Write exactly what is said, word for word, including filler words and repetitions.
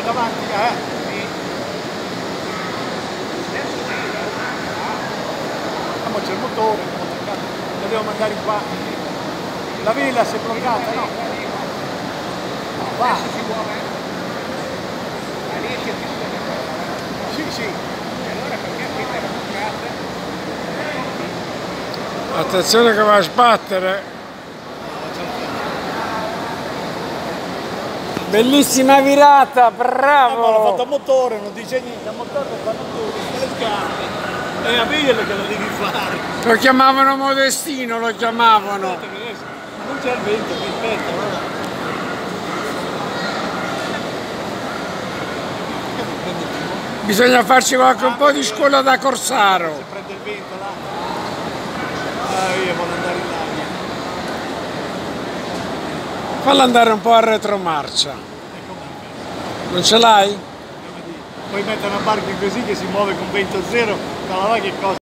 davanti, eh? Sì. Ah, ma c'è il motore, lo devo mandare in qua. La vela si è bloccata, no? No, va. Si muove? Ma riesce a chiudere? Sì, sì. E allora perché questa era bloccata? Attenzione che va a sbattere. Bellissima virata, bravo! Eh, ma l'ho fatto a motore, non dice niente, a motore lo fanno tutti, le scarpe. È a vederlo che lo devi fare. Lo chiamavano Modestino, lo chiamavano. Non c'è il vento, mi aspetta, guarda. Bisogna farci anche un po' di scuola da corsaro. Se prende il vento là. Ah, io voglio andare in aria. Falla andare un po' a retromarcia. Non ce l'hai? Puoi mettere una barca così che si muove con vento zero, ma là che cosa?